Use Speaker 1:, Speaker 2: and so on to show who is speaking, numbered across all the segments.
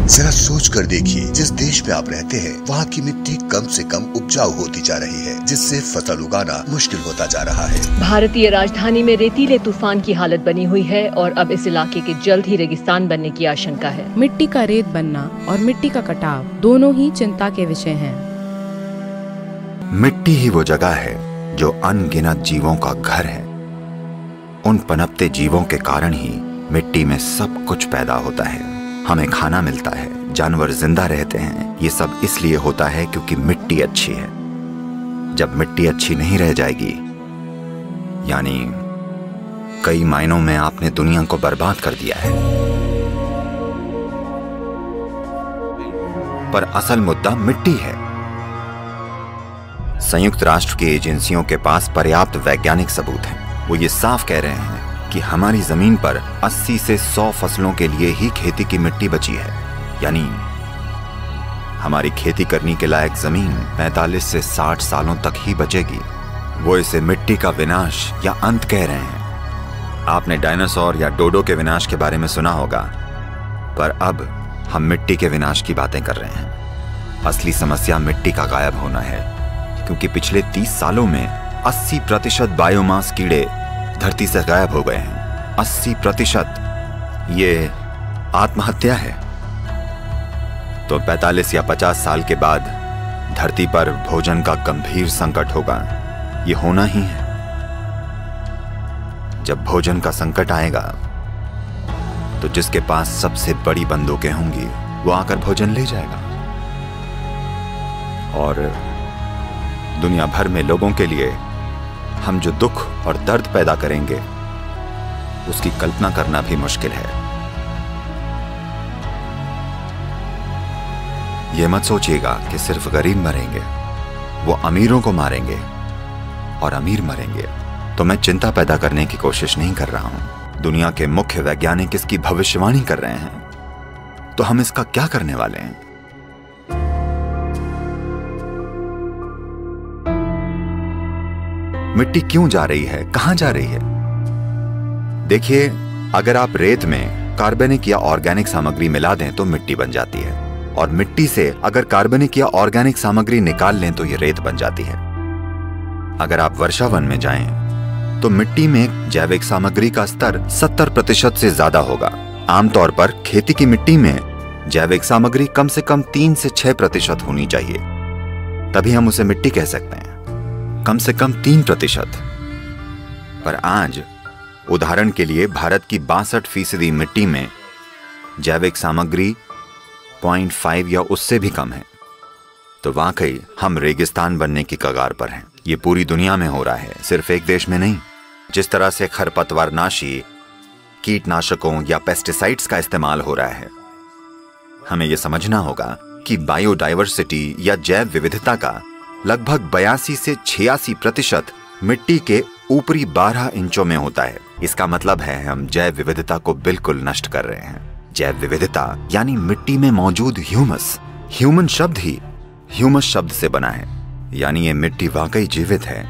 Speaker 1: जरा सोच कर देखिए, जिस देश में आप रहते हैं वहाँ की मिट्टी कम से कम उपजाऊ होती जा रही है, जिससे फसल उगाना मुश्किल होता जा रहा है।
Speaker 2: भारतीय राजधानी में रेतीले तूफान की हालत बनी हुई है और अब इस इलाके के जल्द ही रेगिस्तान बनने की आशंका है।
Speaker 3: मिट्टी का रेत बनना और मिट्टी का कटाव दोनों ही चिंता के विषय हैं।
Speaker 4: मिट्टी ही वो जगह है जो अनगिनत जीवों का घर है। उन पनपते जीवों के कारण ही मिट्टी में सब कुछ पैदा होता है। हमें खाना मिलता है, जानवर जिंदा रहते हैं। ये सब इसलिए होता है क्योंकि मिट्टी अच्छी है। जब मिट्टी अच्छी नहीं रह जाएगी, यानी कई मायनों में आपने दुनिया को बर्बाद कर दिया है। पर असल मुद्दा मिट्टी है। संयुक्त राष्ट्र की एजेंसियों के पास पर्याप्त वैज्ञानिक सबूत हैं। वो ये साफ कह रहे हैं कि हमारी जमीन पर 80 से 100 फसलों के लिए ही खेती की मिट्टी बची है। यानी हमारी खेती करने के लायक जमीन 45 से 60 सालों तक ही बचेगी। वो इसे मिट्टी का विनाश या अंत कह रहे हैं। आपने डायनासोर या डोडो के विनाश के बारे में सुना होगा, पर अब हम मिट्टी के विनाश की बातें कर रहे हैं। असली समस्या मिट्टी का गायब होना है, क्योंकि पिछले 30 सालों में 80% बायोमास कीड़े धरती से गायब हो गए हैं। 80%। ये आत्महत्या है। तो 45 या 50 साल के बाद धरती पर भोजन का गंभीर संकट होगा। ये होना ही है। जब भोजन का संकट आएगा तो जिसके पास सबसे बड़ी बंदूकें होंगी वो आकर भोजन ले जाएगा। और दुनिया भर में लोगों के लिए हम जो दुख और दर्द पैदा करेंगे उसकी कल्पना करना भी मुश्किल है। यह मत सोचिएगा कि सिर्फ गरीब मरेंगे, वो अमीरों को मारेंगे और अमीर मरेंगे। तो मैं चिंता पैदा करने की कोशिश नहीं कर रहा हूं। दुनिया के मुख्य वैज्ञानिक इसकी भविष्यवाणी कर रहे हैं। तो हम इसका क्या करने वाले हैं? मिट्टी क्यों जा रही है, कहां जा रही है? देखिए, अगर आप रेत में कार्बनिक या ऑर्गेनिक सामग्री मिला दें तो मिट्टी बन जाती है, और मिट्टी से अगर कार्बनिक या ऑर्गेनिक सामग्री निकाल लें तो ये रेत बन जाती है। अगर आप वर्षावन में जाएं तो मिट्टी में जैविक सामग्री का स्तर 70% से ज्यादा होगा। आमतौर पर खेती की मिट्टी में जैविक सामग्री कम से कम 3 से 6% होनी चाहिए, तभी हम उसे मिट्टी कह सकते हैं। कम से कम 3%। पर आज उदाहरण के लिए भारत की 62% मिट्टी में जैविक सामग्री 0.5 या उससे भी कम है। तो वाकई हम रेगिस्तान बनने की कगार पर हैं। ये पूरी दुनिया में हो रहा है, सिर्फ एक देश में नहीं। जिस तरह से खरपतवारनाशी, कीटनाशकों या पेस्टिसाइड्स का इस्तेमाल हो रहा है, हमें यह समझना होगा कि बायोडायवर्सिटी या जैव विविधता का लगभग 82 से 86% मिट्टी के ऊपरी 12 इंचों में होता है। इसका मतलब है हम जैव विविधता को बिल्कुल नष्ट कर रहे हैं। जैव विविधता यानी मिट्टी में मौजूद ह्यूमस। ह्यूमन शब्द ही ह्यूमस शब्द से बना है, यानी ये मिट्टी वाकई जीवित है।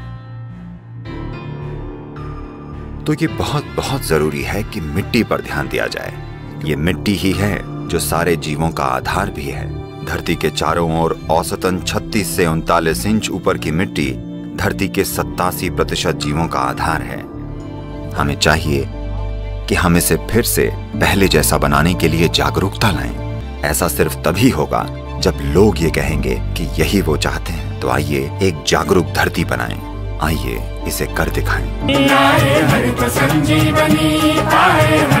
Speaker 4: तो ये बहुत बहुत जरूरी है कि मिट्टी पर ध्यान दिया जाए। ये मिट्टी ही है जो सारे जीवों का आधार भी है। धरती के चारों ओर औसतन 36 से 39 इंच ऊपर की मिट्टी धरती के 87% जीवों का आधार है। हमें चाहिए कि हम इसे फिर से पहले जैसा बनाने के लिए जागरूकता लाएं। ऐसा सिर्फ तभी होगा जब लोग ये कहेंगे कि यही वो चाहते हैं। तो आइए एक जागरूक धरती बनाएं। आइए इसे कर दिखाएं।